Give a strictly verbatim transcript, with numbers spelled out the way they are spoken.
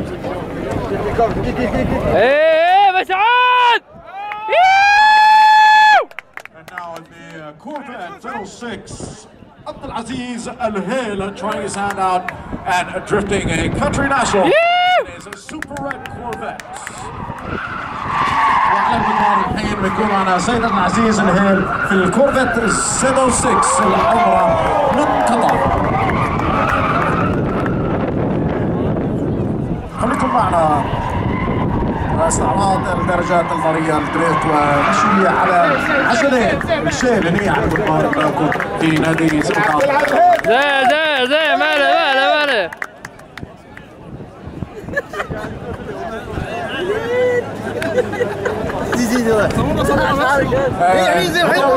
ايه مسعود. And now in the uh, Corvette zero six, Abdulaziz Al-Hil trying his hand out and uh, drifting a country national. It is a super red Corvette. وعلى المدار الحين بيكون معنا سيد عبد العزيز الهيل في الكورفت سبعة ستة الحمراء من قطر. خليكم معنا استعراض الدرجات النارية الدريت ومشي على عجلين الشيل هني على المدار في نادي سبعة. زي زي زي ماله ماله ماله.